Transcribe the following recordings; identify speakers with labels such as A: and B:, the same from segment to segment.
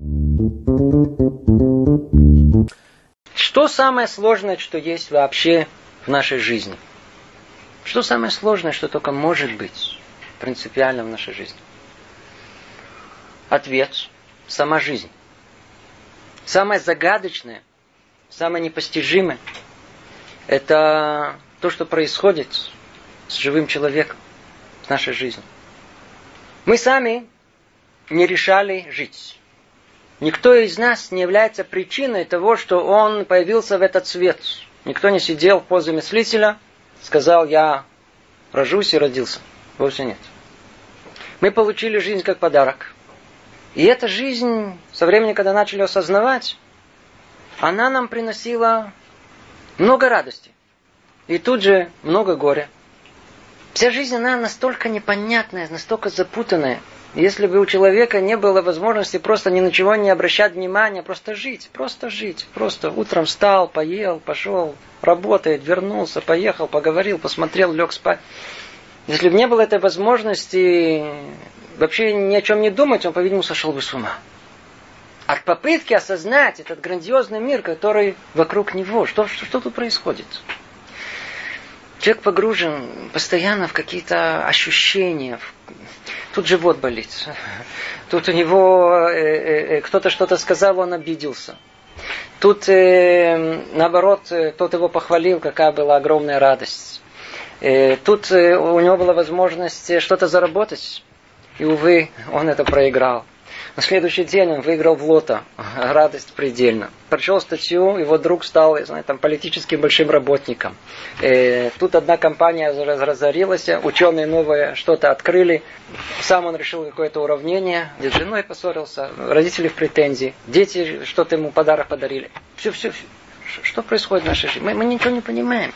A: Что самое сложное, что есть вообще в нашей жизни? Что самое сложное, что только может быть принципиально в нашей жизни? Ответ – сама жизнь. Самое загадочное, самое непостижимое – это то, что происходит с живым человеком, с нашей жизнью. Мы сами не решали жить. Никто из нас не является причиной того, что он появился в этот свет. Никто не сидел в позе мыслителя, сказал, я рожусь и родился. Вовсе нет. Мы получили жизнь как подарок. И эта жизнь, со времени, когда начали осознавать, она нам приносила много радости. И тут же много горя. Вся жизнь, она настолько непонятная, настолько запутанная. Если бы у человека не было возможности просто ни на чего не обращать внимания, просто жить. Просто утром встал, поел, пошел, работает, вернулся, поехал, поговорил, посмотрел, лег спать. Если бы не было этой возможности вообще ни о чем не думать, он, по-видимому, сошел бы с ума. От попытки осознать этот грандиозный мир, который вокруг него, что тут происходит? Человек погружен постоянно в какие-то ощущения. Тут живот болит. Тут у него кто-то что-то сказал, он обиделся. Тут, наоборот, тот его похвалил, какая была огромная радость. Тут у него была возможность что-то заработать. И, увы, он это проиграл. На следующий день он выиграл в лото. Радость предельна. Прочел статью, его друг стал, я знаю, политическим большим работником. Тут одна компания разорилась, ученые новые что-то открыли. Сам он решил какое-то уравнение, с женой поссорился, родители в претензии, дети что-то ему подарок подарили. Все. Что происходит в нашей жизни? Мы ничего не понимаем.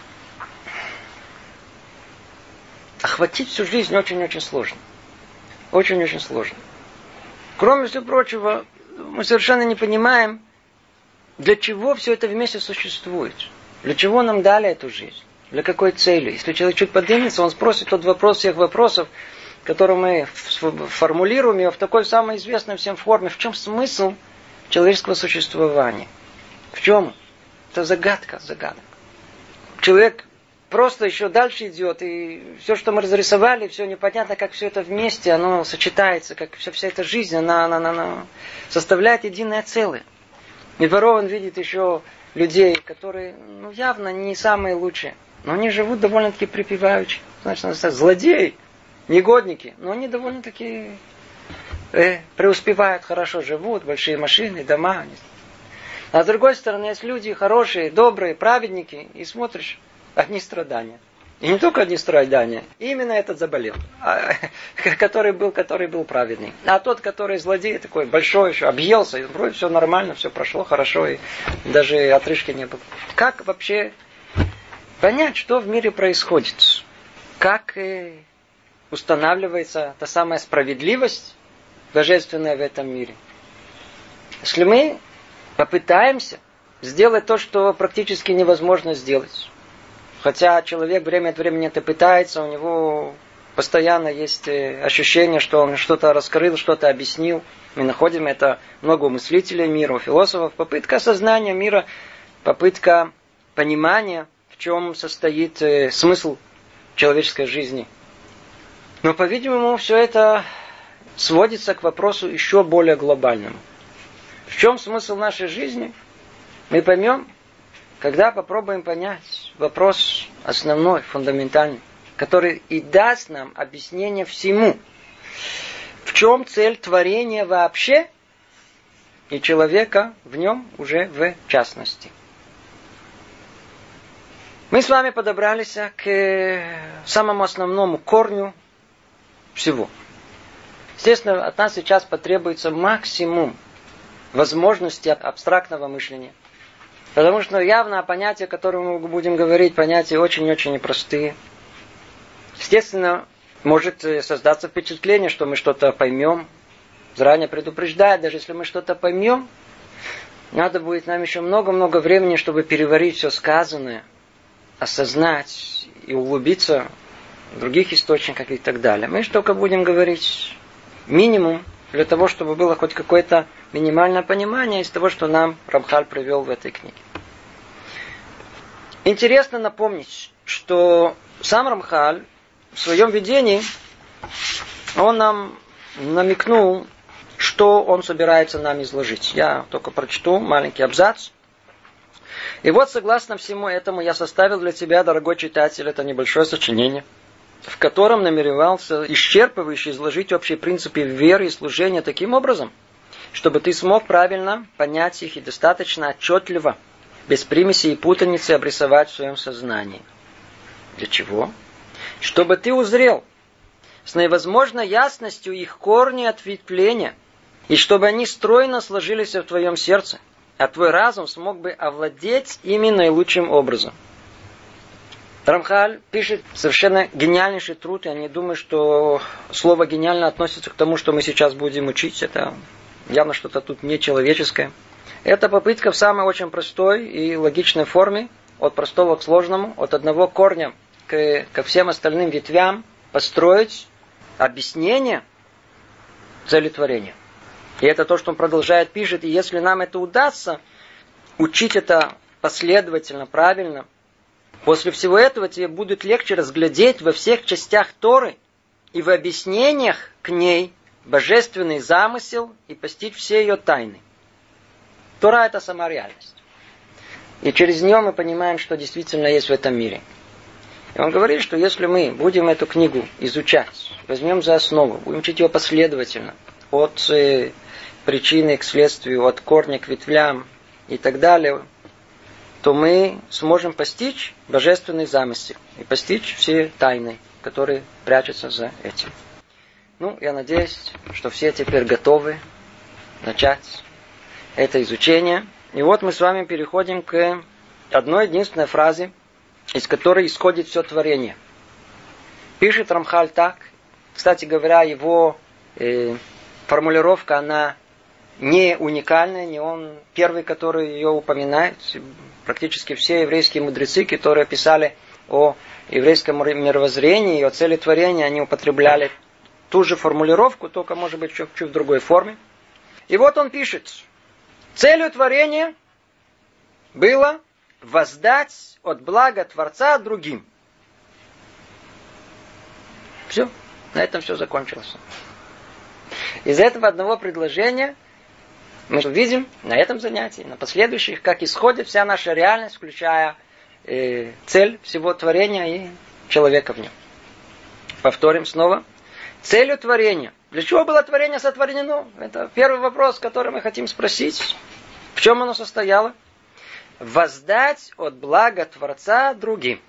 A: Охватить всю жизнь очень-очень сложно. Очень-очень сложно. Кроме всего прочего, мы совершенно не понимаем, для чего все это вместе существует. Для чего нам дали эту жизнь? Для какой цели? Если человек чуть поднимется, он спросит тот вопрос всех вопросов, который мы формулируем его в такой самой известной всем форме. В чем смысл человеческого существования? В чем? Это загадка. Человек просто еще дальше идет, и все, что мы разрисовали, все непонятно, как все это вместе, оно сочетается, как вся эта жизнь, она составляет единое целое. И порой он видит еще людей, которые, явно не самые лучшие, но они живут довольно-таки припеваючи. Значит, злодеи, негодники, но они довольно-таки преуспевают, хорошо живут, большие машины, дома. А с другой стороны, есть люди хорошие, добрые, праведники, и смотришь, одни страдания. И не только одни страдания. Именно этот заболел. Который был праведный. А тот, который злодей, такой большой еще, объелся. И вроде все нормально, все прошло хорошо. И даже отрыжки не было. Как вообще понять, что в мире происходит? Как устанавливается та самая справедливость божественная в этом мире? Если мы попытаемся сделать то, что практически невозможно сделать. Хотя человек время от времени это пытается, у него постоянно есть ощущение, что он что-то раскрыл, что-то объяснил. Мы находим это много у мыслителей мира, у философов. Попытка осознания мира, попытка понимания, в чем состоит смысл человеческой жизни. Но, по-видимому, все это сводится к вопросу еще более глобальному. В чем смысл нашей жизни? Мы поймем, когда попробуем понять вопрос основной, фундаментальный, который и даст нам объяснение всему. В чем цель творения вообще и человека в нем уже в частности. Мы с вами подобрались к самому основному корню всего. Естественно, от нас сейчас потребуется максимум возможностей абстрактного мышления. Потому что явно понятия, о которых мы будем говорить, понятия очень-очень непростые. Естественно, может создаться впечатление, что мы что-то поймем. Заранее предупреждая, даже если мы что-то поймем, надо будет нам еще много-много времени, чтобы переварить все сказанное, осознать и углубиться в других источниках и так далее. Мы же только будем говорить минимум для того, чтобы было хоть какое-то минимальное понимание из того, что нам Рамхаль привел в этой книге. Интересно напомнить, что сам Рамхаль в своем видении, он нам намекнул, что он собирается нам изложить. Я только прочту маленький абзац. И вот, согласно всему этому, я составил для тебя, дорогой читатель, это небольшое сочинение, в котором намеревался исчерпывающе изложить общие принципы веры и служения таким образом, чтобы ты смог правильно понять их и достаточно отчетливо, без примеси и путаницы обрисовать в своем сознании. Для чего? Чтобы ты узрел с наивозможной ясностью их корни и ответвления, и чтобы они стройно сложились в твоем сердце, а твой разум смог бы овладеть ими наилучшим образом. Рамхаль пишет совершенно гениальнейший труд. Я не думаю, что слово «гениально» относится к тому, что мы сейчас будем учить. Это явно что-то тут нечеловеческое. Это попытка в самой очень простой и логичной форме, от простого к сложному, от одного корня ко всем остальным ветвям, построить объяснение цели творения. И это то, что он продолжает пишет. И если нам это удастся, учить это последовательно, правильно, после всего этого тебе будет легче разглядеть во всех частях Торы и в объяснениях к ней божественный замысел и постичь все ее тайны. Тора – это сама реальность. И через нее мы понимаем, что действительно есть в этом мире. И он говорит, что если мы будем эту книгу изучать, возьмем за основу, будем учить ее последовательно, от причины к следствию, от корня к ветвлям и так далее, то мы сможем постичь божественный замысел и постичь все тайны, которые прячутся за этим. Я надеюсь, что все теперь готовы начать это изучение. И вот мы с вами переходим к одной единственной фразе, из которой исходит все творение. Пишет Рамхаль так. Кстати говоря, его формулировка, она не уникальная, не он первый, который ее упоминает. Практически все еврейские мудрецы, которые писали о еврейском мировоззрении и о цели творения, они употребляли ту же формулировку, только, может быть, чуть в другой форме. И вот он пишет. Целью творения было воздать от блага Творца другим. Все. На этом все закончилось. Из этого одного предложения мы видим на этом занятии, на последующих, как исходит вся наша реальность, включая цель всего творения и человека в нем. Повторим снова. Целью творения. Для чего было творение сотворено? Это первый вопрос, который мы хотим спросить. В чем оно состояло? Воздать от блага Творца другим.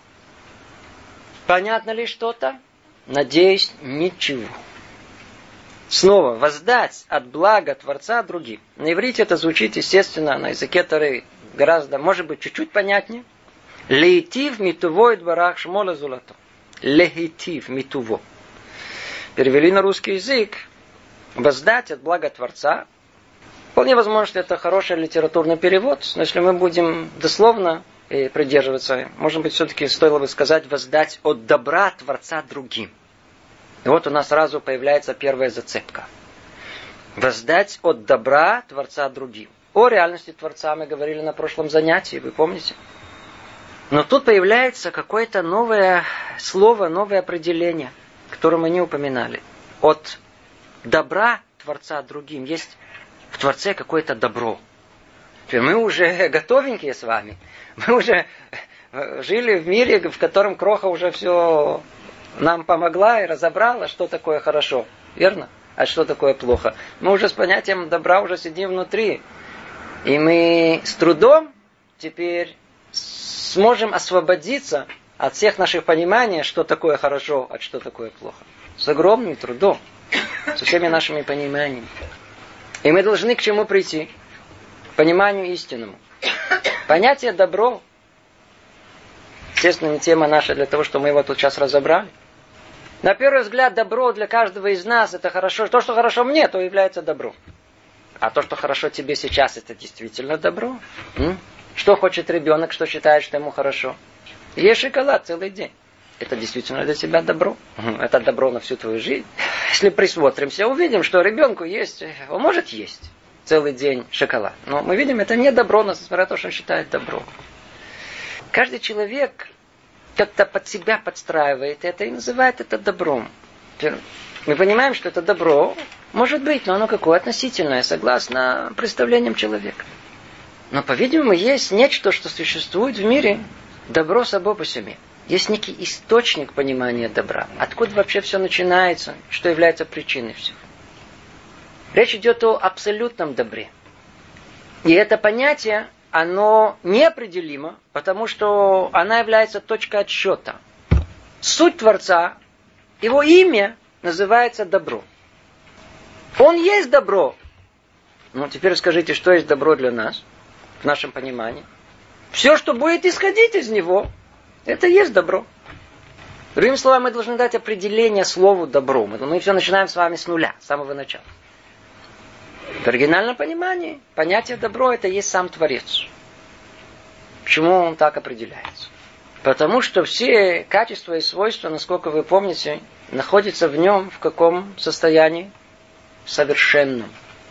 A: Понятно ли что-то? Надеюсь, ничего. Снова, воздать от блага Творца другим. На иврите это звучит, естественно, на языке Торы гораздо, может быть, чуть-чуть понятнее. Лейтив митуво и дворах шмола зулато. Лейтив митуво. Перевели на русский язык. Воздать от блага Творца. Вполне возможно, что это хороший литературный перевод, но если мы будем дословно придерживаться, может быть, все-таки стоило бы сказать воздать от добра Творца другим. И вот у нас сразу появляется первая зацепка. Воздать от добра Творца другим. О реальности Творца мы говорили на прошлом занятии, вы помните? Но тут появляется какое-то новое слово, новое определение, которое мы не упоминали. От добра Творца другим есть в Творце какое-то добро. Мы уже готовенькие с вами. Мы уже жили в мире, в котором Кроха уже все нам помогла и разобрала, что такое хорошо. Верно? А что такое плохо. Мы уже с понятием добра уже сидим внутри. И мы с трудом теперь сможем освободиться от всех наших пониманий, что такое хорошо, а что такое плохо. С огромным трудом. Со всеми нашими пониманиями. И мы должны к чему прийти? К пониманию истинному. Понятие добро, естественно, не тема наша для того, чтобы мы его тут сейчас разобрали. На первый взгляд, добро для каждого из нас это хорошо. То, что хорошо мне, то является добро. А то, что хорошо тебе сейчас, это действительно добро. Что хочет ребенок, что считает, что ему хорошо? Ешь шоколад целый день. Это действительно для тебя добро. Это добро на всю твою жизнь. Если присмотримся, увидим, что ребенку есть, он может есть целый день шоколад. Но мы видим, это не добро, несмотря на то, что он считает добро. Каждый человек как-то под себя подстраивает это и называет это добром. Мы понимаем, что это добро может быть, но оно какое относительное, согласно представлениям человека. Но, по-видимому, есть нечто, что существует в мире, добро само по себе. Есть некий источник понимания добра. Откуда вообще все начинается, что является причиной всего. Речь идет о абсолютном добре. И это понятие, оно неопределимо, потому что оно является точкой отсчета. Суть Творца, его имя называется добро. Он есть добро. Ну, теперь скажите, что есть добро для нас, в нашем понимании. Все, что будет исходить из него, это есть добро. Другими словами, мы должны дать определение слову добро. Мы все начинаем с вами с нуля, с самого начала. В оригинальном понимании понятие добро это есть сам Творец. Почему он так определяется? Потому что все качества и свойства, насколько вы помните, находятся в нем в каком состоянии? Совершенном.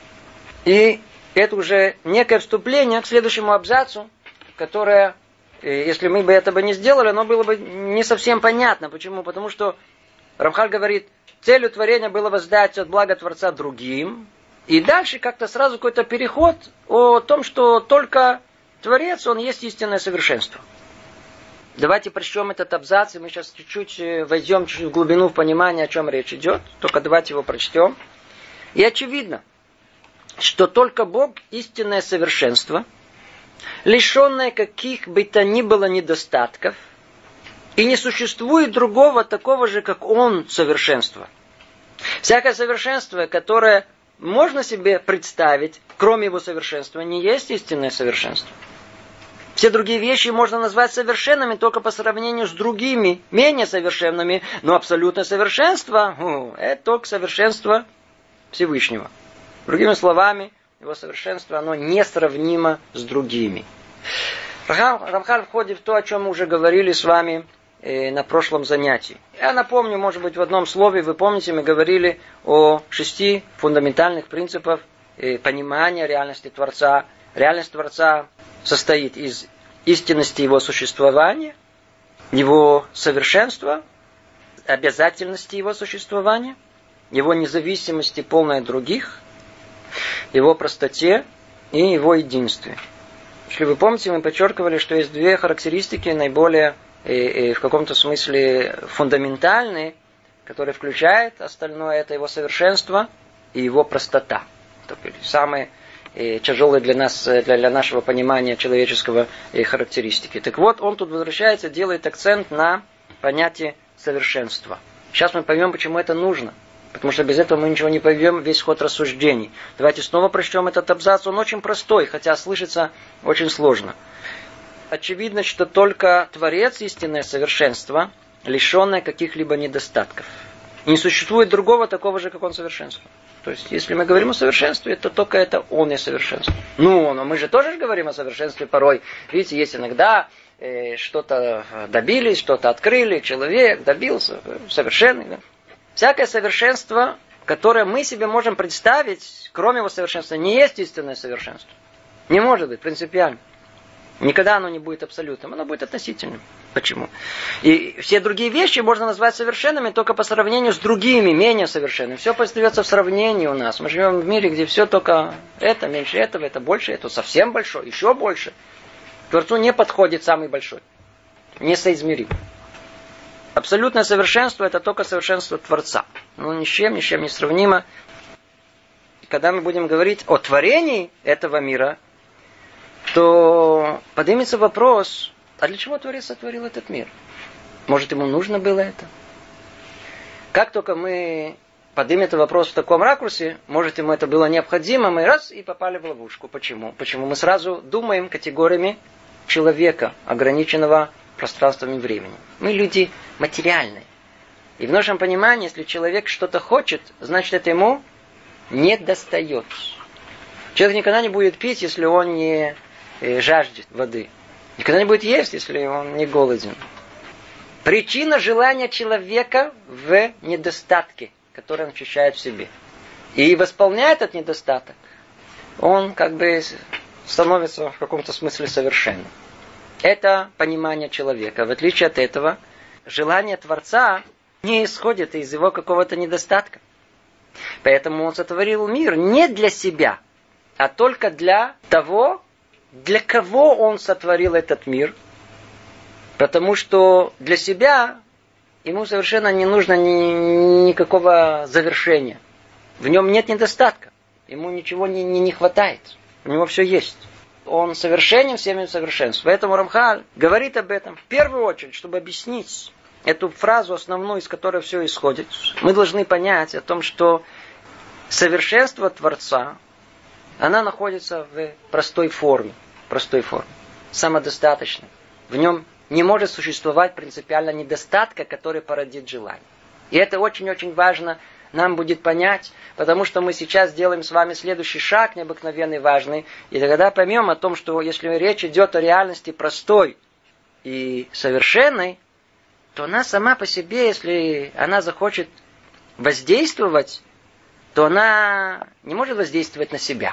A: И это уже некое вступление к следующему абзацу, которое, если мы бы этого не сделали, оно было бы не совсем понятно. Почему? Потому что Рамхаль говорит, целью творения было воздать от блага Творца другим. И дальше как-то сразу какой-то переход о том, что только Творец, он есть истинное совершенство. Давайте прочтем этот абзац, и мы сейчас чуть-чуть войдем в глубину в понимание, о чем речь идет. Только давайте его прочтем. И очевидно, что только Бог истинное совершенство, лишенное каких бы то ни было недостатков, и не существует другого такого же, как Он, совершенства. Всякое совершенство, которое можно себе представить, кроме Его совершенства, не есть истинное совершенство. Все другие вещи можно назвать совершенными только по сравнению с другими, менее совершенными, но абсолютное совершенство, это только совершенство Всевышнего. Другими словами, его совершенство, оно несравнимо с другими. Рамхаль входит в то, о чем мы уже говорили с вами на прошлом занятии. Я напомню, может быть, в одном слове, вы помните, мы говорили о 6 фундаментальных принципах понимания реальности Творца. Реальность Творца состоит из истинности его существования, его совершенства, обязательности его существования, его независимости полной от других, его простоте и его единстве. Если вы помните, мы подчеркивали, что есть 2 характеристики наиболее в каком-то смысле фундаментальные, которые включают остальное, это его совершенство и его простота. Это самые тяжелые для нас, для нашего понимания человеческого характеристики. Так вот, он тут возвращается, делает акцент на понятие совершенства. Сейчас мы поймем, почему это нужно. Потому что без этого мы ничего не поймем, весь ход рассуждений. Давайте снова прочтем этот абзац. Он очень простой, хотя слышится очень сложно. Очевидно, что только Творец истинное совершенство, лишенное каких-либо недостатков. И не существует другого такого же, как Он совершенство. То есть, если мы говорим о совершенстве, то только это Он и совершенство. Но мы же тоже говорим о совершенстве порой. Видите, есть иногда что-то добились, что-то открыли, человек добился, совершенный. Да? Всякое совершенство, которое мы себе можем представить, кроме его совершенства, не есть истинное совершенство. Не может быть, принципиально. Никогда оно не будет абсолютным, оно будет относительным. Почему? И все другие вещи можно назвать совершенными только по сравнению с другими, менее совершенными. Все остается в сравнении у нас. Мы живем в мире, где все только это, меньше этого, это больше, это совсем большое, еще больше. Творцу не подходит самый большой. Несоизмерим. Абсолютное совершенство это только совершенство Творца. Ни с чем не сравнимо. Когда мы будем говорить о творении этого мира, то поднимется вопрос, а для чего Творец сотворил этот мир? Может, ему нужно было это? Как только мы поднимем этот вопрос в таком ракурсе, может, ему это было необходимо, мы раз и попали в ловушку. Почему? Почему мы сразу думаем категориями человека, ограниченного пространством и временем. Мы люди материальные. И в нашем понимании, если человек что-то хочет, значит, это ему не достает. Человек никогда не будет пить, если он не жаждет воды. Никогда не будет есть, если он не голоден. Причина желания человека в недостатке, который он ощущает в себе. И восполняя этот недостаток, он как бы становится в каком-то смысле совершенным. Это понимание человека. В отличие от этого, желание Творца не исходит из его какого-то недостатка. Поэтому он сотворил мир не для себя, а только для того, для кого он сотворил этот мир. Потому что для себя ему совершенно не нужно никакого завершения. В нем нет недостатка. Ему ничего не хватает. У него все есть. Он совершенен всеми совершенством. Поэтому Рамхаль говорит об этом в первую очередь, чтобы объяснить эту фразу основную, из которой все исходит. Мы должны понять о том, что совершенство Творца, она находится в простой форме. Самодостаточной. В нем не может существовать принципиально недостатка, который породит желание. И это очень-очень важно нам будет понять, потому что мы сейчас делаем с вами следующий шаг, необыкновенный, важный, и тогда поймем о том, что если речь идет о реальности простой и совершенной, то она сама по себе, если она захочет воздействовать, то она не может воздействовать на себя.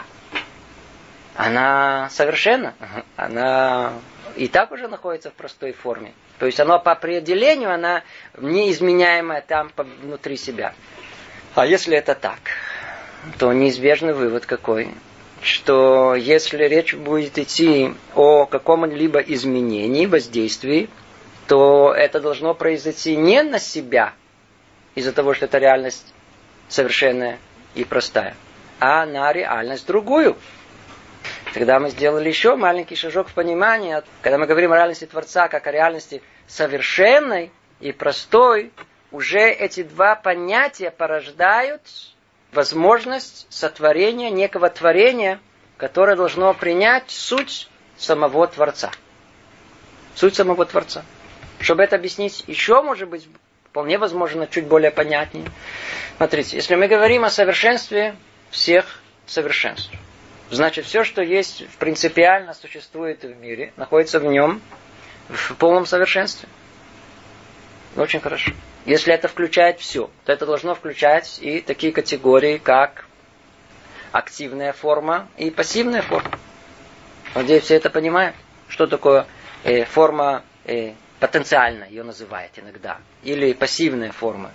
A: Она совершенна, она и так уже находится в простой форме. То есть она по определению, она неизменяемая там внутри себя. А если это так, то неизбежный вывод какой? Что если речь будет идти о каком-либо изменении, воздействии, то это должно произойти не на себя, из-за того, что это реальность совершенная и простая, а на реальность другую. Тогда мы сделали еще маленький шажок в понимании, когда мы говорим о реальности Творца, как о реальности совершенной и простой, уже эти два понятия порождают возможность сотворения некого творения, которое должно принять суть самого Творца. Суть самого Творца. Чтобы это объяснить еще, может быть, вполне возможно, чуть более понятнее. Смотрите, если мы говорим о совершенстве всех совершенств, значит, все, что есть, принципиально существует в мире, находится в нем в полном совершенстве. Очень хорошо. Если это включает все, то это должно включать и такие категории, как активная форма и пассивная форма. Надеюсь, все это понимают. Что такое форма потенциальная, ее называют иногда. Или пассивная форма.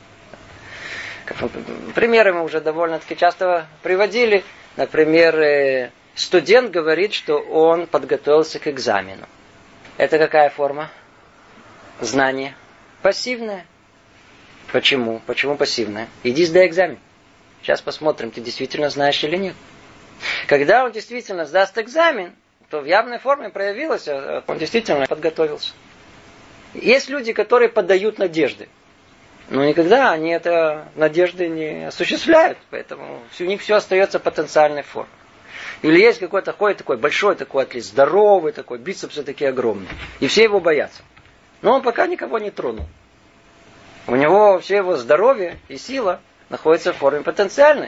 A: Примеры мы уже довольно-таки часто приводили. Например, студент говорит, что он подготовился к экзамену. Это какая форма? Знание. Пассивная. Почему? Почему пассивная? Иди сдай экзамен. Сейчас посмотрим, ты действительно знаешь или нет. Когда он действительно сдаст экзамен, то в явной форме проявилось, он действительно подготовился. Есть люди, которые поддают надежды. Но никогда они это надежды не осуществляют. Поэтому у них все остается потенциальной формой. Или есть какой-то ходит такой большой такой атлет, здоровый такой, бицепсы такие огромные. И все его боятся. Но он пока никого не тронул. У него все его здоровье и сила находятся в форме потенциальной.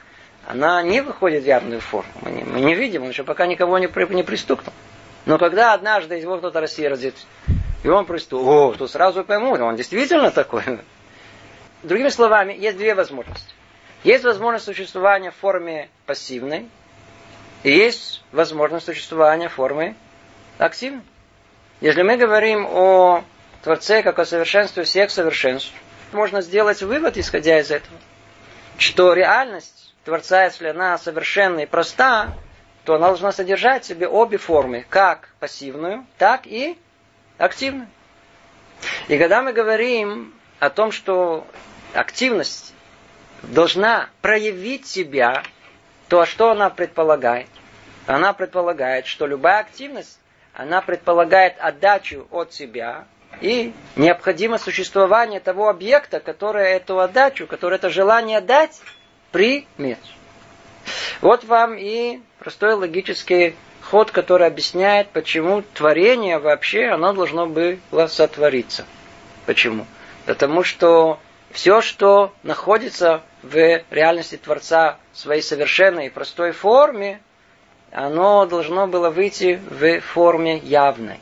A: Она не выходит в явную форму. Мы не видим, он еще пока никого не пристукнул. Но когда однажды его кто-то рассердит, и он пристукнул, то сразу поймут, он действительно такой. Другими словами, есть две возможности. Есть возможность существования в форме пассивной, и есть возможность существования в форме активной. Если мы говорим о Творце, как о совершенстве всех совершенств, можно сделать вывод, исходя из этого, что реальность Творца, если она совершенна и проста, то она должна содержать в себе обе формы, как пассивную, так и активную. И когда мы говорим о том, что активность должна проявить себя, то что она предполагает? Она предполагает, что любая активность, она предполагает отдачу от себя и необходимо существование того объекта, который эту отдачу, который это желание дать, примет. Вот вам и простой логический ход, который объясняет, почему творение вообще, оно должно было сотвориться. Почему? Потому что все, что находится в реальности Творца в своей совершенной и простой форме, оно должно было выйти в форме явной.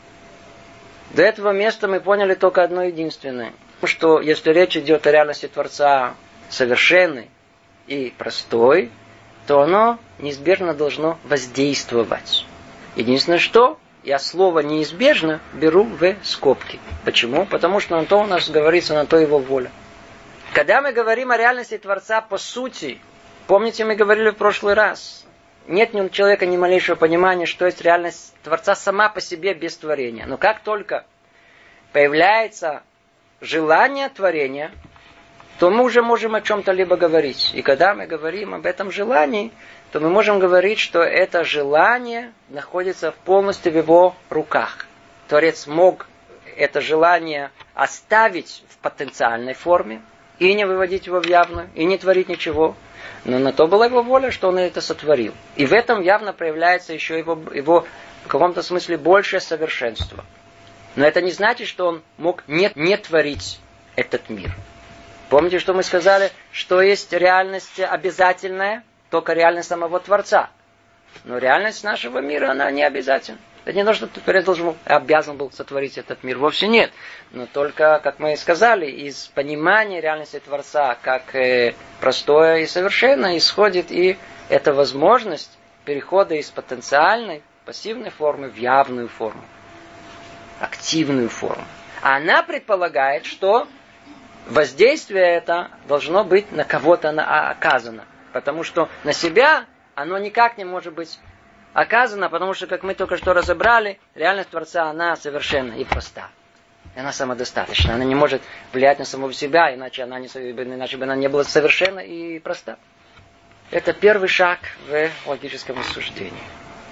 A: До этого места мы поняли только одно единственное. Что если речь идет о реальности Творца совершенный и простой, то оно неизбежно должно воздействовать. Единственное, что я слово «неизбежно» беру в скобки. Почему? Потому что на то у нас говорится, на то его воля. Когда мы говорим о реальности Творца по сути, помните, мы говорили в прошлый раз, нет ни у человека ни малейшего понимания, что есть реальность Творца сама по себе без творения. Но как только появляется желание творения, то мы уже можем о чем-то либо говорить. И когда мы говорим об этом желании, то мы можем говорить, что это желание находится полностью в его руках. Творец мог это желание оставить в потенциальной форме и не выводить его в явную, и не творить ничего. Но на то была его воля, что он это сотворил. И в этом явно проявляется еще его в каком-то смысле большее совершенство. Но это не значит, что он мог не творить этот мир. Помните, что мы сказали, что есть реальность обязательная, только реальность самого Творца. Но реальность нашего мира, она не обязательна. Это не то, что Творец обязан был сотворить этот мир. Вовсе нет. Но только, как мы и сказали, из понимания реальности Творца, как простое и совершенное, исходит и эта возможность перехода из потенциальной, пассивной формы в явную форму. Активную форму. А она предполагает, что воздействие это должно быть на кого-то оказано. Потому что на себя оно никак не может быть оказано, потому что, как мы только что разобрали, реальность Творца, она совершенна и проста. И она самодостаточна. Она не может влиять на самого себя, иначе бы она не была совершенна и проста. Это первый шаг в логическом рассуждении.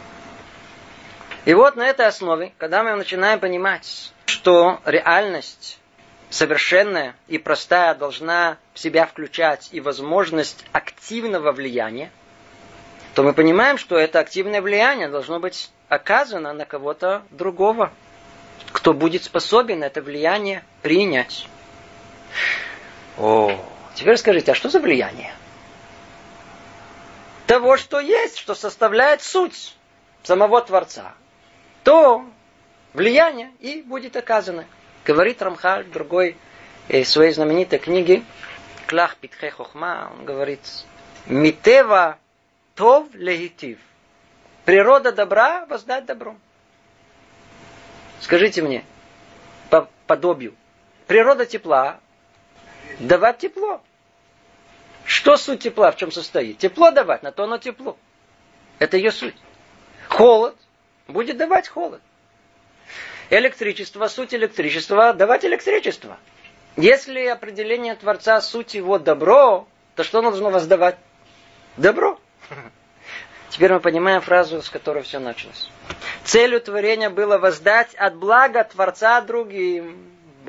A: И вот на этой основе, когда мы начинаем понимать, что реальность совершенная и простая должна в себя включать и возможность активного влияния, то мы понимаем, что это активное влияние должно быть оказано на кого-то другого, кто будет способен это влияние принять. Теперь скажите, а что за влияние? Того, что есть, что составляет суть самого Творца. То влияние и будет оказано. Говорит Рамхаль в другой своей знаменитой книге Клах Питхе Хохма, он говорит: Митева тов легитив. Природа добра воздать добром. Скажите мне, по подобию, природа тепла давать тепло. Что суть тепла, в чем состоит? Тепло давать, на то оно тепло. Это ее суть. Холод будет давать холод. Электричество, суть электричества, давать электричество. Если определение Творца, суть его добро, то что оно должно воздавать? Добро. Теперь мы понимаем фразу, с которой все началось. Целью творения было воздать от блага Творца другим.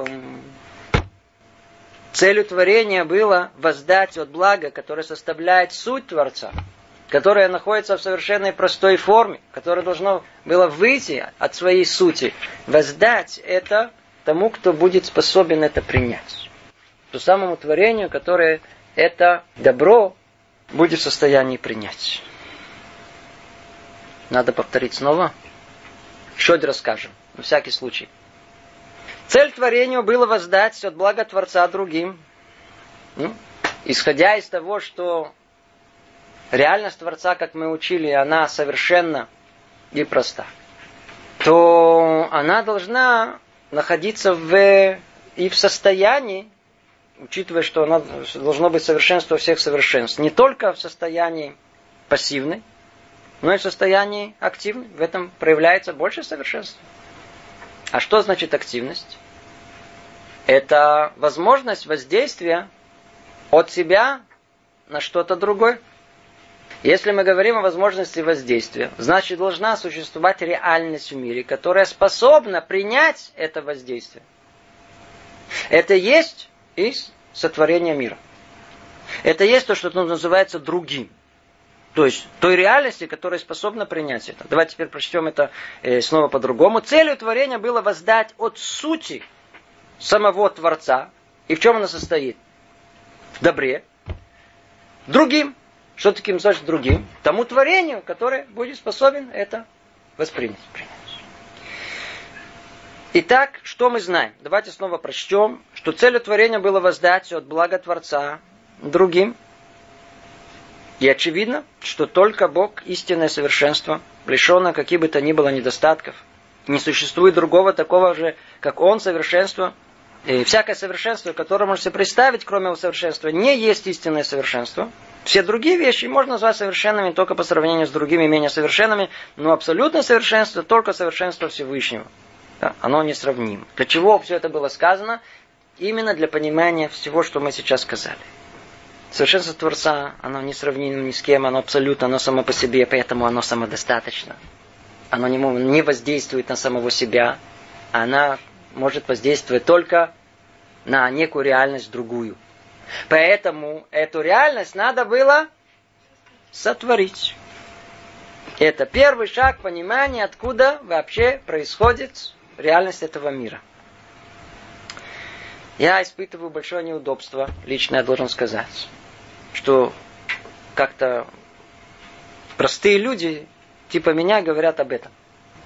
A: Целью творения было воздать от блага, которое составляет суть Творца, которое находится в совершенной простой форме, которое должно было выйти от своей сути, воздать это тому, кто будет способен это принять. Ту самому творению, которое это добро будет в состоянии принять. Надо повторить снова. Еще один расскажем, на всякий случай. Цель творению было воздать от блага Творца другим. Исходя из того, что реальность Творца, как мы учили, она совершенна и проста, то она должна находиться в состоянии, учитывая, что она должно быть совершенство всех совершенств, не только в состоянии пассивной, но и в состоянии активной. В этом проявляется больше совершенства. А что значит активность? Это возможность воздействия от себя на что-то другое. Если мы говорим о возможности воздействия, значит, должна существовать реальность в мире, которая способна принять это воздействие. Это есть из сотворения мира. Это есть то, что называется другим. То есть той реальности, которая способна принять это. Давайте теперь прочтем это снова по-другому. Целью творения было воздать от сути самого Творца. И в чем она состоит? В добре. Другим. Что таким значит другим? Тому творению, которое будет способен это воспринять. Итак, что мы знаем? Давайте снова прочтем, что целью творения было воздать от блага Творца другим. И очевидно, что только Бог, истинное совершенство, лишенное каких бы то ни было недостатков. Не существует другого такого же, как Он, совершенство. И всякое совершенство, которое можно себе представить, кроме Его совершенства, не есть истинное совершенство. Все другие вещи можно назвать совершенными только по сравнению с другими менее совершенными, но абсолютное совершенство только совершенство Всевышнего. Да, оно несравнимо. Для чего все это было сказано? Именно для понимания всего, что мы сейчас сказали. Совершенство Творца, оно несравнимо ни с кем, оно абсолютно, оно само по себе, поэтому оно самодостаточно. Оно не воздействует на самого себя, она может воздействовать только на некую реальность другую. Поэтому эту реальность надо было сотворить. Это первый шаг понимания, откуда вообще происходит реальность этого мира. Я испытываю большое неудобство, лично я должен сказать, что как-то простые люди, типа меня, говорят об этом.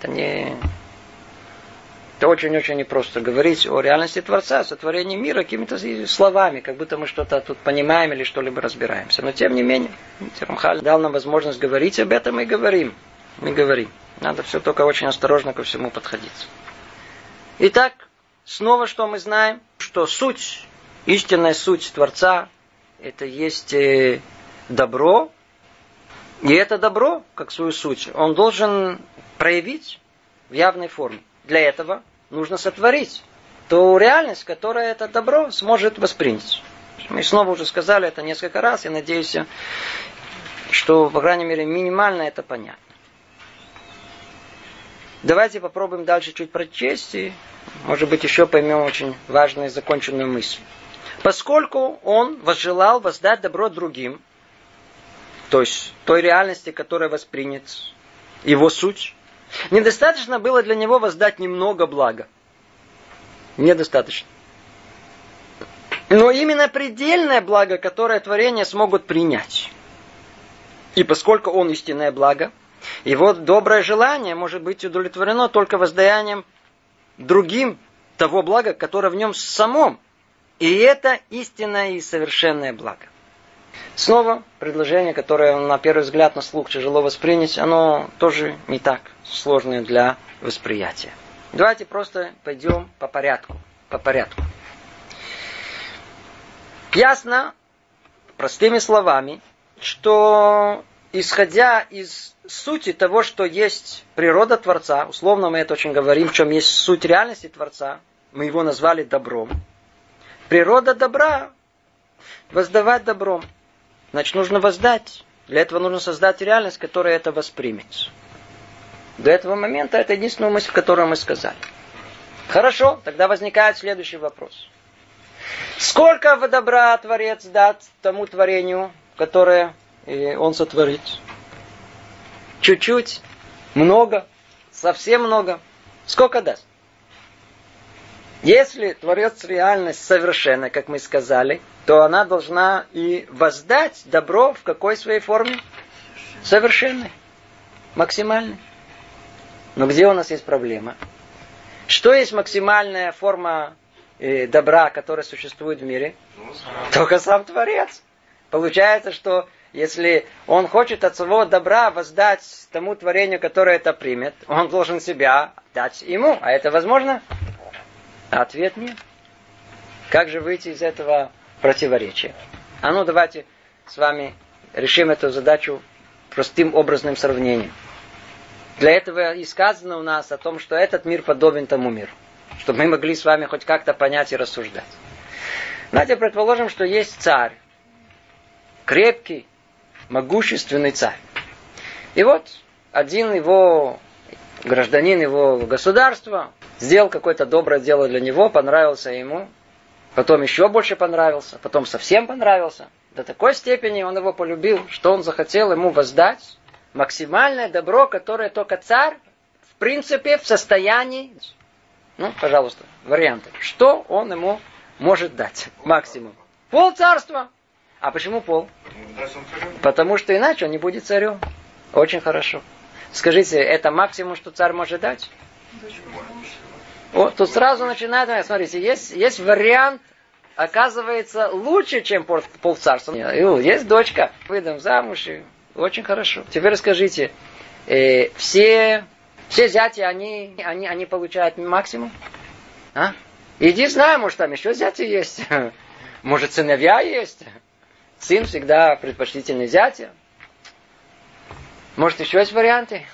A: Это очень-очень непросто говорить о реальности Творца, о сотворении мира какими-то словами, как будто мы что-то тут понимаем или что-либо разбираемся. Но тем не менее, Рамхаль дал нам возможность говорить об этом и говорим. Мы говорим. Надо все только очень осторожно ко всему подходить. Итак, снова что мы знаем? Что суть, истинная суть Творца, это есть добро. И это добро, как свою суть, он должен проявить в явной форме. Для этого нужно сотворить ту реальность, которая это добро сможет воспринять. Мы снова уже сказали это несколько раз, и надеюсь, что, по крайней мере, минимально это понятно. Давайте попробуем дальше чуть прочесть, и, может быть, еще поймем очень важную и законченную мысль. Поскольку он возжелал воздать добро другим, то есть той реальности, которая воспринят его суть, недостаточно было для него воздать немного блага. Недостаточно. Но именно предельное благо, которое творения смогут принять. И поскольку он истинное благо, его доброе желание может быть удовлетворено только воздаянием другим того блага, которое в нем самом. И это истинное и совершенное благо. Снова предложение, которое на первый взгляд на слух тяжело воспринять, оно тоже не так сложное для восприятия. Давайте просто пойдем по порядку. Ясно, простыми словами, что исходя из сути того, что есть природа Творца, условно мы это очень говорим, в чем есть суть реальности Творца, мы его назвали добром. Природа добра – воздавать добром. Значит, нужно воздать. Для этого нужно создать реальность, которая это воспримет. До этого момента это единственная мысль, которую мы сказали. Хорошо, тогда возникает следующий вопрос. Сколько добра Творец даст тому творению, которое он сотворит? Чуть-чуть? Много? Совсем много? Сколько даст? Если Творец реальность совершенна, как мы сказали, то она должна и воздать добро в какой своей форме? Совершенной. Максимальной. Но где у нас есть проблема? Что есть максимальная форма добра, которая существует в мире? Только сам Творец. Получается, что если он хочет от своего добра воздать тому творению, которое это примет, он должен себя дать ему. А это возможно? Ответ нет. Как же выйти из этого противоречия? А ну давайте с вами решим эту задачу простым образным сравнением. Для этого и сказано у нас о том, что этот мир подобен тому миру. Чтобы мы могли с вами хоть как-то понять и рассуждать. Давайте предположим, что есть царь. Крепкий, могущественный царь. И вот один его гражданин его государства сделал какое-то доброе дело для него, понравился ему, потом еще больше понравился, потом совсем понравился. До такой степени он его полюбил, что он захотел ему воздать максимальное добро, которое только царь, в принципе, в состоянии... Ну, пожалуйста, варианты. Что он ему может дать? Максимум. Пол царства. А почему пол? Потому что иначе он не будет царем. Очень хорошо. Скажите, это максимум, что царь может дать? Вот, тут сразу начинает, смотрите, есть вариант оказывается лучше, чем полцарства. Есть дочка, выдам замуж, и очень хорошо. Теперь расскажите, все зяти, они получают максимум? А? Иди знай, может там еще зяти есть. Может сыновья есть. Сын всегда предпочтительный зятя. Может еще есть варианты?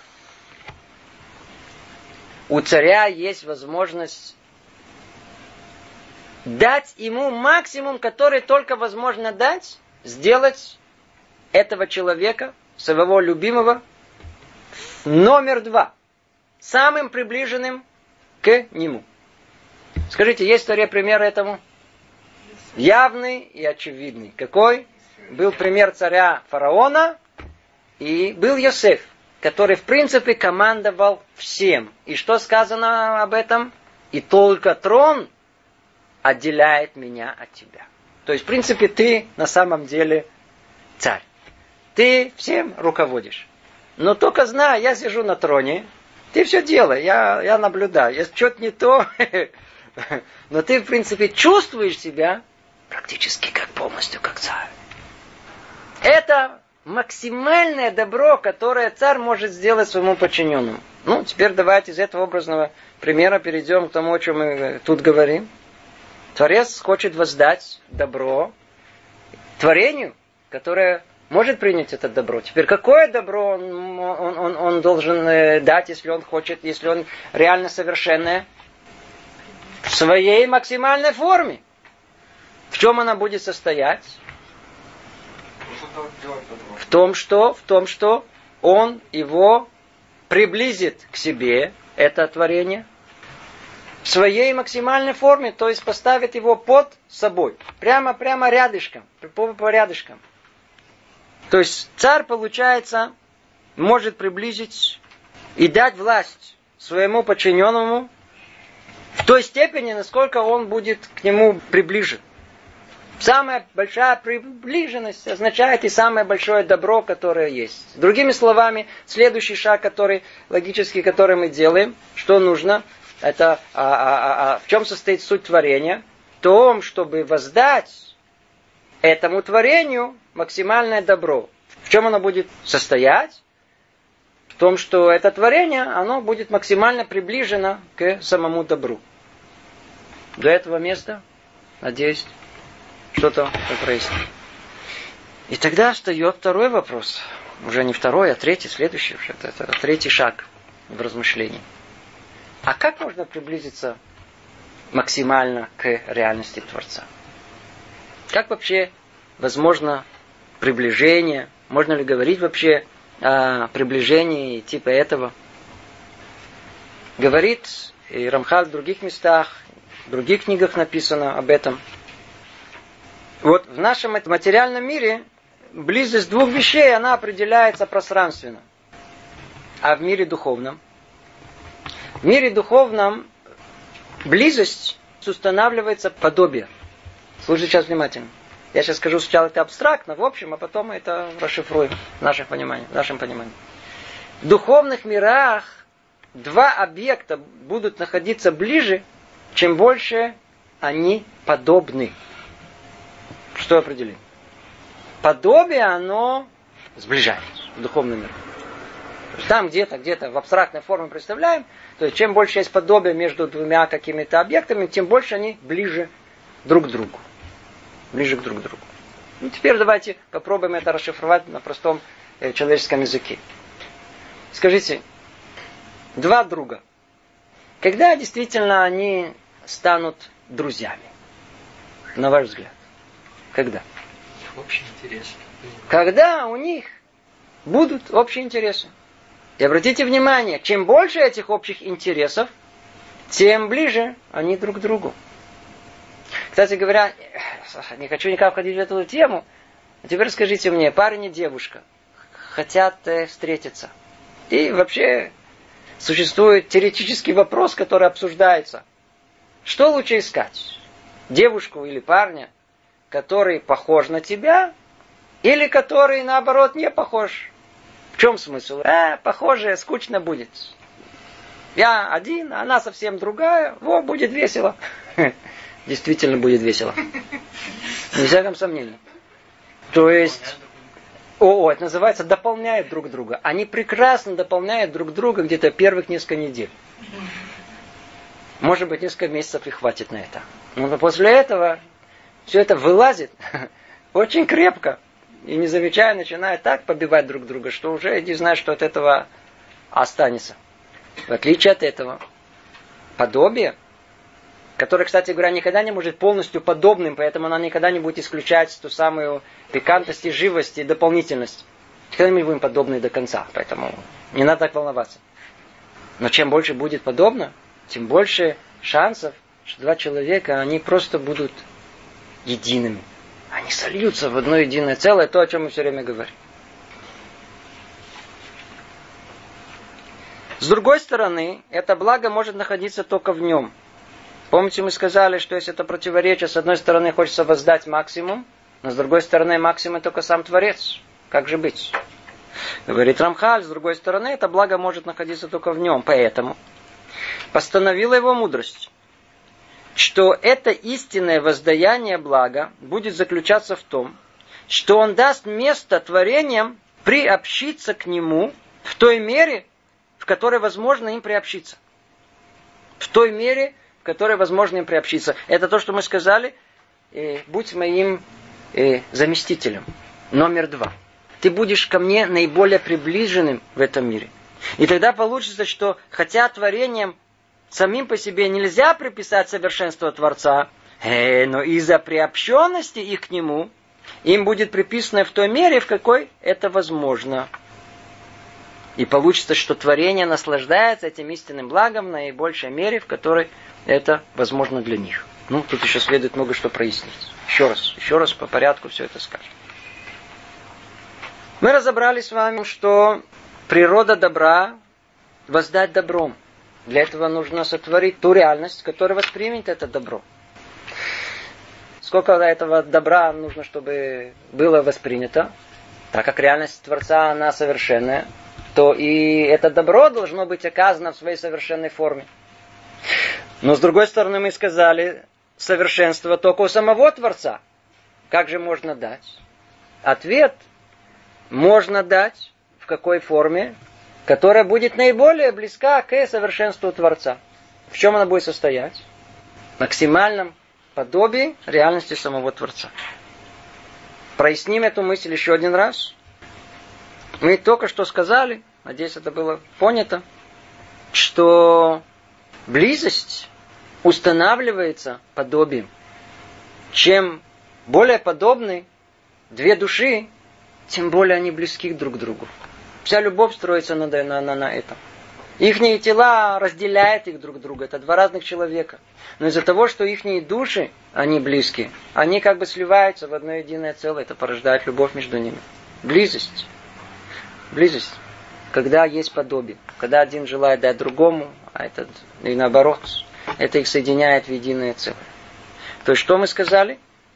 A: У царя есть возможность дать ему максимум, который только возможно дать, сделать этого человека, своего любимого, номер 2, самым приближенным к нему. Скажите, есть в Торе пример этому? Явный и очевидный. Какой? Был пример царя фараона и был Йосеф, который в принципе командовал всем. И что сказано об этом? И только трон отделяет меня от тебя. То есть, в принципе, ты на самом деле царь. Ты всем руководишь. Но только знай, я сижу на троне, ты все делай, я наблюдаю. Если что-то не то, но ты, в принципе, чувствуешь себя практически как полностью как царь. Это максимальное добро, которое царь может сделать своему подчиненному. Ну, теперь давайте из этого образного примера перейдем к тому, о чем мы тут говорим. Творец хочет воздать добро творению, которое может принять это добро. Теперь какое добро он должен дать, если он хочет, если он реально совершенное? В своей максимальной форме. В чем она будет состоять? В том, что он его приблизит к себе, это творение, в своей максимальной форме, то есть поставит его под собой. Прямо рядышком, по рядышкам. То есть царь, получается, может приблизить и дать власть своему подчиненному в той степени, насколько он будет к нему приближен. Самая большая приближенность означает и самое большое добро, которое есть. Другими словами, следующий шаг, логический, который мы делаем, что нужно, это в чем состоит суть творения? В том, чтобы воздать этому творению максимальное добро. В чем оно будет состоять? В том, что это творение, оно будет максимально приближено к самому добру. До этого места, надеюсь, что-то прояснит. И тогда встает второй вопрос. Уже не второй, а третий, следующий. Это третий шаг в размышлении. А как можно приблизиться максимально к реальности Творца? Как вообще возможно приближение? Можно ли говорить вообще о приближении типа этого? Говорит и Рамхаль в других местах, в других книгах написано об этом. Вот в нашем материальном мире близость двух вещей, она определяется пространственно. А в мире духовном? В мире духовном близость устанавливается подобие. Слушайте сейчас внимательно. Я сейчас скажу сначала это абстрактно, в общем, а потом это расшифруем в нашем понимании. В духовных мирах два объекта будут находиться ближе, чем больше они подобны. Что определим? Подобие, оно сближает в духовном мире. Там где-то в абстрактной форме представляем, то есть чем больше есть подобие между двумя какими-то объектами, тем больше они ближе друг к другу. Ближе к друг другу. Ну, теперь давайте попробуем это расшифровать на простом человеческом языке. Скажите, два друга, когда действительно они станут друзьями? На ваш взгляд. Когда?
B: Общий интерес.
A: Когда у них будут общие интересы. И обратите внимание, чем больше этих общих интересов, тем ближе они друг к другу. Кстати говоря, не хочу никак входить в эту тему, а теперь скажите мне, парень и девушка хотят встретиться. И вообще существует теоретический вопрос, который обсуждается. Что лучше искать? Девушку или парня, который похож на тебя, или который, наоборот, не похож? В чем смысл? Похоже, скучно будет. Я один, она совсем другая. Будет весело. действительно будет весело. Не всяком сомнении. То есть, это называется дополняют друг друга. Они прекрасно дополняют друг друга где-то первых несколько недель. Может быть, несколько месяцев и хватит на это. Но после этого все это вылазит очень крепко. И не замечая, начинает так побивать друг друга, что уже не знаю, что от этого останется. В отличие от этого, подобие, которое, кстати говоря, никогда не может полностью подобным, поэтому она никогда не будет исключать ту самую пикантность и живость и дополнительность. Никогда мы будем подобны до конца, поэтому не надо так волноваться. Но чем больше будет подобно, тем больше шансов, что два человека, они просто будут едиными. Они сольются в одно единое целое, то, о чем мы все время говорим. С другой стороны, это благо может находиться только в нем. Помните, мы сказали, что если это противоречие, с одной стороны хочется воздать максимум, но с другой стороны максимум только сам Творец. Как же быть? Говорит Рамхаль, с другой стороны, это благо может находиться только в нем. Поэтому постановила его мудрость, что это истинное воздаяние блага будет заключаться в том, что он даст место творениям приобщиться к нему в той мере, в которой возможно им приобщиться. В той мере, в которой возможно им приобщиться. Это то, что мы сказали, будь моим заместителем. Номер 2. Ты будешь ко мне наиболее приближенным в этом мире. И тогда получится, что хотя творениям самим по себе нельзя приписать совершенство Творца, но из-за приобщенности их к Нему, им будет приписано в той мере, в какой это возможно. И получится, что творение наслаждается этим истинным благом в наибольшей мере, в которой это возможно для них. Тут еще следует много что прояснить. Еще раз по порядку все это скажем. Мы разобрали с вами, что природа добра воздать добром. Для этого нужно сотворить ту реальность, которая воспримет это добро. Сколько этого добра нужно, чтобы было воспринято, так как реальность Творца, она совершенная, то и это добро должно быть оказано в своей совершенной форме. Но с другой стороны мы сказали, совершенство только у самого Творца. Как же можно дать? Ответ можно дать в какой форме, которая будет наиболее близка к совершенству Творца. В чем она будет состоять? В максимальном подобии реальности самого Творца. Проясним эту мысль еще один раз. Мы только что сказали, надеюсь, это было понято, что близость устанавливается подобием. Чем более подобны две души, тем более они близки друг к другу. Вся любовь строится на этом. Ихние тела разделяют их друг друга. Это два разных человека. Но из-за того, что ихние души, они близкие, они как бы сливаются в одно единое целое. Это порождает любовь между ними. Близость. Близость. Когда есть подобие. Когда один желает дать другому, а этот и наоборот. Это их соединяет в единое целое. То есть, что мы сказали?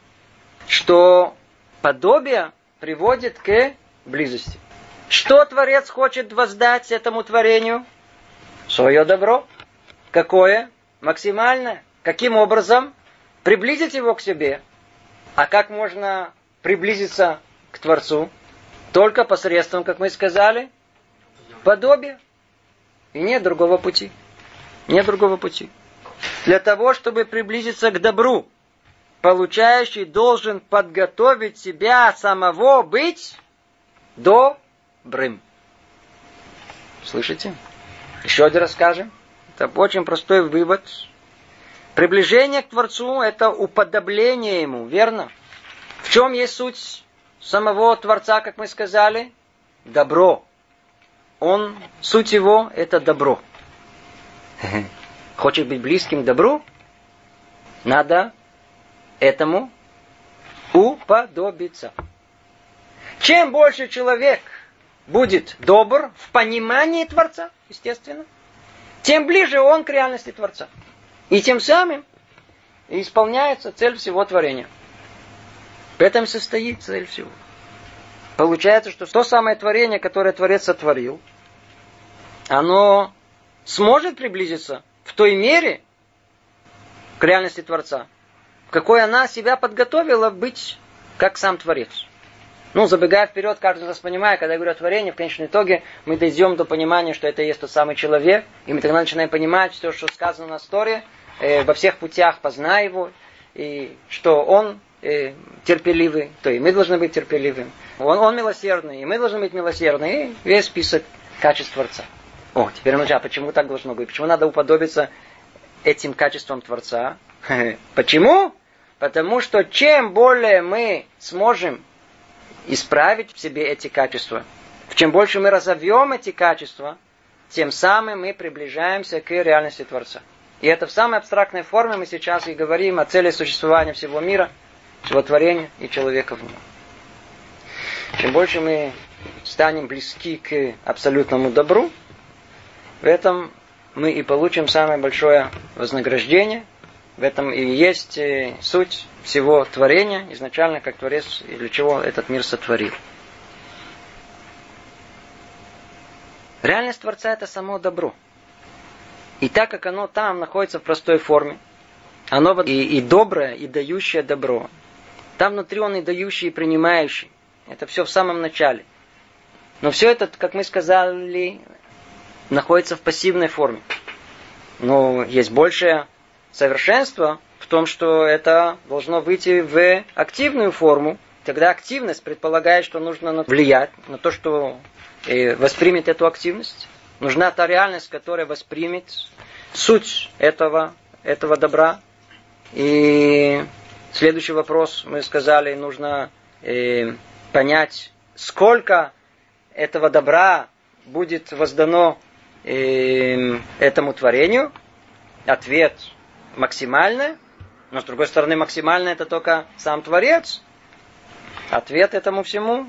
A: Что подобие приводит к близости. Что Творец хочет воздать этому творению? Свое добро. Какое? Максимальное. Каким образом? Приблизить его к себе. А как можно приблизиться к Творцу? Только посредством, как мы сказали, подобия. И нет другого пути. Нет другого пути. Для того, чтобы приблизиться к добру, получающий должен подготовить себя самого быть добрым. Слышите? Еще один раз скажем. Это очень простой вывод. Приближение к Творцу – это уподобление Ему, верно? В чем есть суть самого Творца, как мы сказали? Добро. Суть Его – это добро. Хочешь быть близким к добру? Надо этому уподобиться. Чем больше человек будет добр в понимании Творца, естественно, тем ближе он к реальности Творца. И тем самым исполняется цель всего творения. В этом состоит цель всего. Получается, что то самое творение, которое Творец сотворил, оно сможет приблизиться в той мере к реальности Творца, какой она себя подготовила быть как сам Творец. Забегая вперед, каждый из нас понимает, когда я говорю о творении, в конечном итоге мы дойдем до понимания, что это и есть тот самый человек, и мы тогда начинаем понимать все, что сказано на Торе, во всех путях познай его, и что он терпеливый, то и мы должны быть терпеливыми. Он милосердный, и мы должны быть милосердны, и весь список качеств Творца. Теперь почему так должно быть? Почему надо уподобиться этим качествам Творца? Почему? Потому что чем более мы сможем исправить в себе эти качества, чем больше мы разовьем эти качества, тем самым мы приближаемся к реальности Творца. И это в самой абстрактной форме мы сейчас и говорим о цели существования всего мира, всего творения и человека в нем. Чем больше мы станем близки к абсолютному добру, в этом мы и получим самое большое вознаграждение. В этом и есть суть всего творения, изначально как Творец, и для чего этот мир сотворил. Реальность Творца – это само добро. И так как оно там находится в простой форме, оно и доброе, и дающее добро. Там внутри он и дающий, и принимающий. Это все в самом начале. Но все это, как мы сказали, находится в пассивной форме. Но есть большее совершенство в том, что это должно выйти в активную форму. Тогда активность предполагает, что нужно влиять на то, что воспримет эту активность. Нужна та реальность, которая воспримет суть этого добра. И следующий вопрос, мы сказали, нужно понять, сколько этого добра будет воздано этому творению. Ответ максимальный, но с другой стороны максимально это только сам Творец. Ответ этому всему,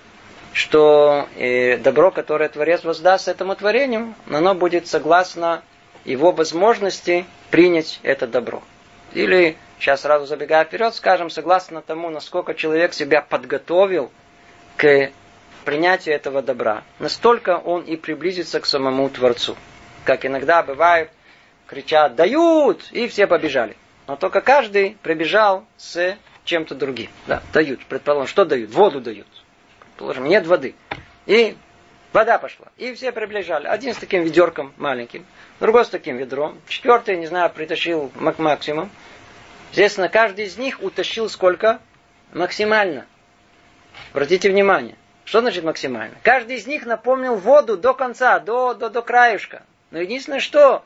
A: что добро, которое Творец воздаст этому творению, оно будет согласно его возможности принять это добро. Или, сейчас сразу забегая вперед, скажем, согласно тому, насколько человек себя подготовил к принятию этого добра, настолько он и приблизится к самому Творцу. Как иногда бывает, кричат «дают!» и все побежали. Но только каждый прибежал с чем-то другим. Да, дают. Предположим, что дают? Воду дают. Предположим, нет воды. И вода пошла. И все приближали. Один с таким ведерком маленьким, другой с таким ведром, четвертый, не знаю, притащил максимум. Естественно, каждый из них утащил сколько? Максимально. Обратите внимание. Что значит максимально? Каждый из них наполнил воду до конца, до краешка. Но единственное, что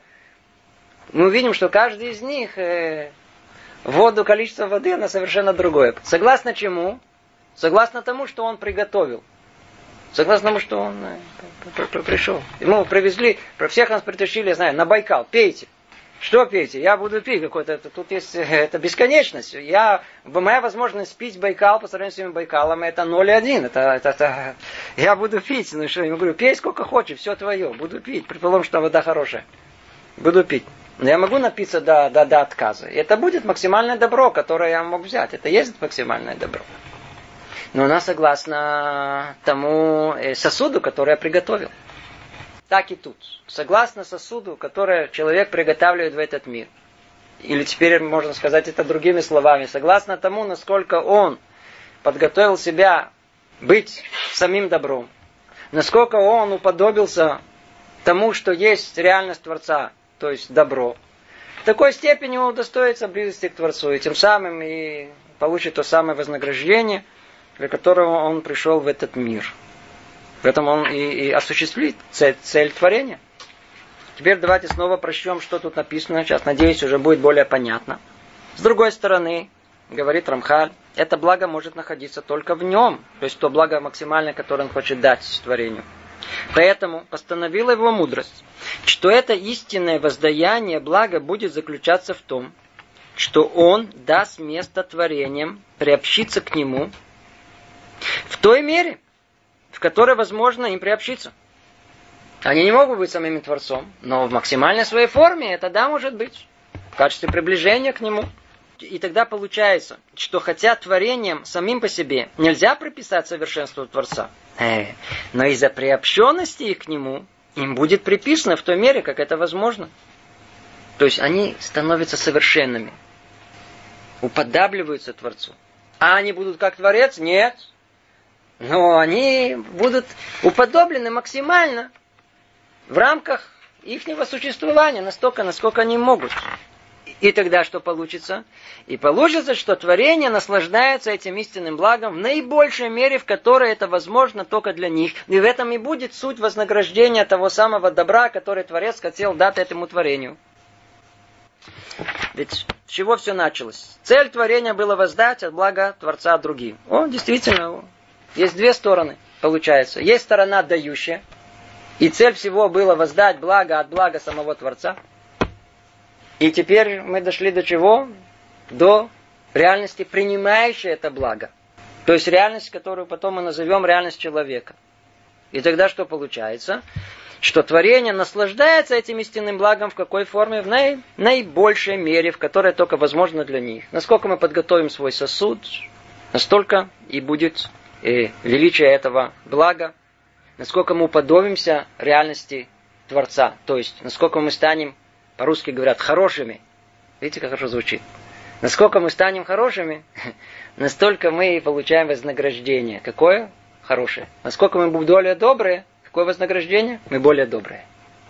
A: мы увидим, что каждый из них воду, количество воды, она совершенно другое. Согласно чему? Согласно тому, что он приготовил. Согласно тому, что он пришел. Ему привезли, про всех нас притащили, я знаю, на Байкал. Пейте. Что пейте? Я буду пить какой-то. Тут есть это бесконечность. Моя возможность пить Байкал по сравнению с этим Байкалом это 0,1. Я буду пить. Ну что, я ему говорю, пей сколько хочешь, все твое. Буду пить. Предположим, что вода хорошая. Буду пить. Но я могу напиться до отказа. И это будет максимальное добро, которое я мог взять. Это есть максимальное добро. Но она согласно тому сосуду, который я приготовил. Так и тут. Согласно сосуду, который человек приготавливает в этот мир. Или теперь можно сказать это другими словами. Согласно тому, насколько он подготовил себя быть самим добром. Насколько он уподобился тому, что есть реальность Творца, то есть добро. В такой степени он удостоится близости к Творцу. И тем самым и получит то самое вознаграждение, для которого он пришел в этот мир. Поэтому он и осуществит цель творения. Теперь давайте снова прочтем, что тут написано. Сейчас, надеюсь, уже будет более понятно. С другой стороны, говорит Рамхаль, это благо может находиться только в нем. То есть то благо максимальное, которое он хочет дать творению. Поэтому постановила его мудрость, что это истинное воздаяние блага будет заключаться в том, что он даст место творениям приобщиться к нему в той мере, в которой возможно им приобщиться. Они не могут быть самим Творцом, но в максимальной своей форме это да может быть. В качестве приближения к нему. И тогда получается, что хотя творениям самим по себе нельзя приписать совершенство Творца, но из-за приобщенности их к нему им будет приписано в той мере, как это возможно. То есть они становятся совершенными. уподабливаются Творцу. А они будут как Творец? Нет. Но они будут уподоблены максимально в рамках ихнего существования, настолько, насколько они могут. И тогда что получится? И получится, что творение наслаждается этим истинным благом в наибольшей мере, в которой это возможно только для них. И в этом и будет суть вознаграждения того самого добра, который Творец хотел дать этому творению. Ведь с чего все началось? Цель творения была воздать от блага Творца другим. Действительно, есть две стороны, получается. Есть сторона дающая, и цель всего была воздать благо от блага самого Творца. И теперь мы дошли до чего? До реальности, принимающей это благо. То есть реальность, которую потом мы назовем реальность человека. И тогда что получается? Что творение наслаждается этим истинным благом в какой форме? В наибольшей мере, в которой только возможно для них. Насколько мы подготовим свой сосуд, настолько и будет величие этого блага. Насколько мы уподобимся реальности Творца. То есть, насколько мы станем, по-русски говорят, хорошими. Видите, как хорошо звучит. Насколько мы станем хорошими, настолько мы получаем вознаграждение. Какое? Хорошее. Насколько мы будем более добрые, какое вознаграждение? Мы более добрые.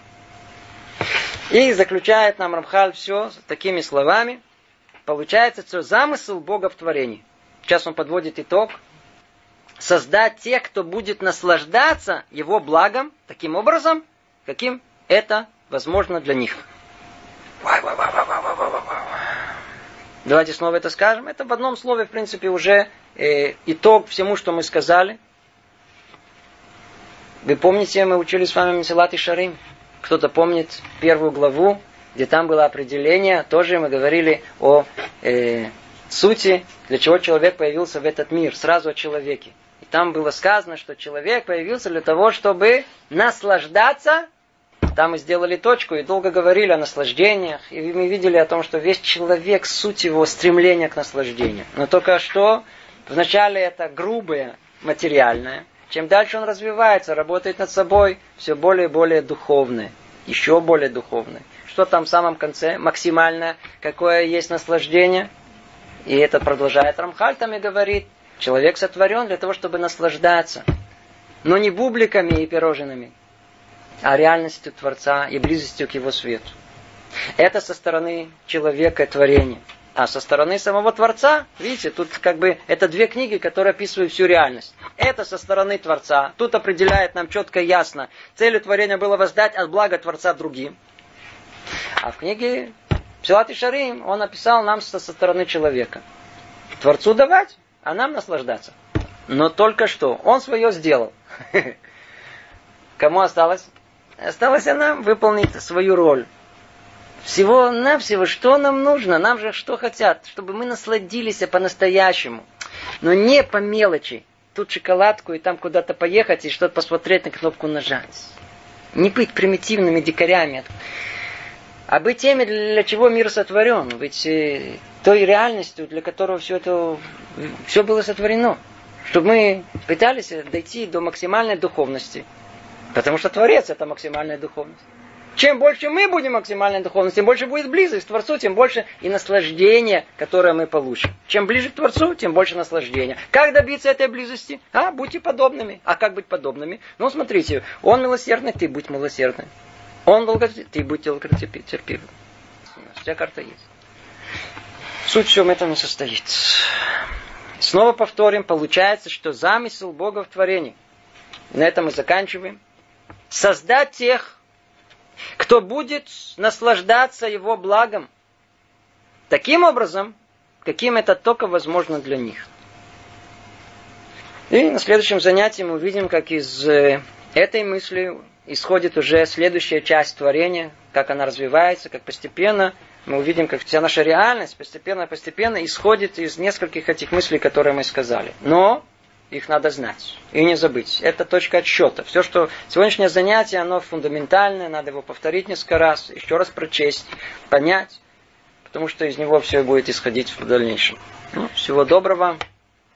A: И заключает нам Рамхаль все такими словами. Получается, что замысел Бога в творении. Сейчас он подводит итог. Создать тех, кто будет наслаждаться его благом, таким образом, каким это возможно для них. Давайте снова это скажем. Это в одном слове, в принципе, уже итог всему, что мы сказали. Вы помните, мы учили с вами Месилат Ишарим. Кто-то помнит первую главу, где там было определение. Тоже мы говорили о сути, для чего человек появился в этот мир. Сразу о человеке. И там было сказано, что человек появился для того, чтобы наслаждаться. Там мы сделали точку и долго говорили о наслаждениях. И мы видели о том, что весь человек, суть его стремления к наслаждению. Но только что вначале это грубое, материальное. Чем дальше он развивается, работает над собой, все более и более духовное. Еще более духовное. Что там в самом конце? Максимальное. Какое есть наслаждение? И это продолжает Рамхаль там и говорит. Человек сотворен для того, чтобы наслаждаться. Но не бубликами и пирожными, а реальностью Творца и близостью к Его свету. Это со стороны человека и творения. А со стороны самого Творца, видите, тут как бы это две книги, которые описывают всю реальность. Это со стороны Творца. Тут определяет нам четко и ясно. Целью творения было воздать от блага Творца другим. А в книге Месилат Ишарим он описал нам со стороны человека. Творцу давать, а нам наслаждаться. Но только что он свое сделал. Кому осталось? Осталось нам выполнить свою роль. Всего-навсего, что нам нужно? Нам же что хотят? Чтобы мы насладились по-настоящему. Но не по мелочи. Тут шоколадку и там куда-то поехать и что-то посмотреть, на кнопку нажать. Не быть примитивными дикарями. А быть теми, для чего мир сотворен. Быть той реальностью, для которой все было сотворено. Чтобы мы пытались дойти до максимальной духовности. Потому что Творец – это максимальная духовность. Чем больше мы будем максимальной духовности, тем больше будет близость к Творцу, тем больше и наслаждение, которое мы получим. Чем ближе к Творцу, тем больше наслаждения. Как добиться этой близости? Будьте подобными. А как быть подобными? Смотрите, он милосердный, ты будь милосердный. Он долготерпеливый, ты будь терпеливым. Вся карта есть. Суть всем этом и состоит. Снова повторим, получается, что замысел Бога в творении. На этом мы заканчиваем. Создать тех, кто будет наслаждаться его благом, таким образом, каким это только возможно для них. И на следующем занятии мы увидим, как из этой мысли исходит уже следующая часть творения, как она развивается, как постепенно мы увидим, как вся наша реальность постепенно исходит из нескольких этих мыслей, которые мы сказали. Но их надо знать и не забыть. Это точка отсчета. Все, что сегодняшнее занятие, оно фундаментальное, надо его повторить несколько раз, еще раз прочесть, понять, потому что из него все будет исходить в дальнейшем. Всего доброго.